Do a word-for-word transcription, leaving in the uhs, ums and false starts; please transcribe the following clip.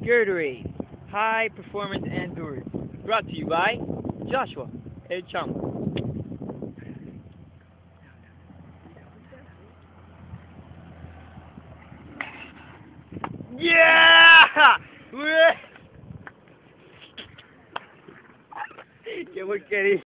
Gatorade, high performance endurance. Brought to you by Joshua and Chamo. Yeah! ¡Qué porquería!